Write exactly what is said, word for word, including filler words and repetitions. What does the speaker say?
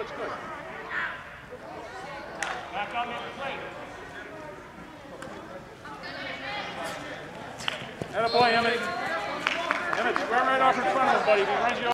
it's good. Back on the plate. Atta boy, Emmett. Emmett, square right off in front of him, buddy. He runs you